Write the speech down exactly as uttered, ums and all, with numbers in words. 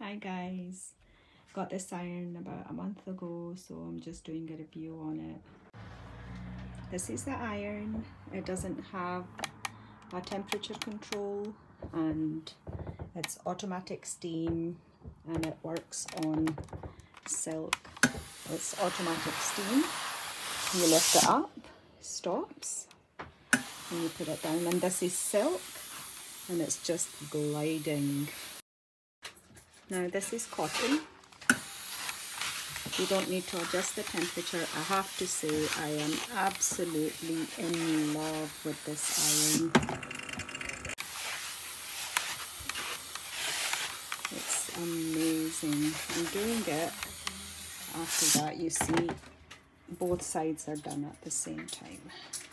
Hi guys, got this iron about a month ago, so I'm just doing a review on it. This is the iron. It doesn't have a temperature control and it's automatic steam and it works on silk. It's automatic steam. You lift it up, stops, and you put it down, and this is silk and it's just gliding. Now this is cotton. You don't need to adjust the temperature. I have to say I am absolutely in love with this iron. It's amazing. I'm doing it. After that, you see both sides are done at the same time.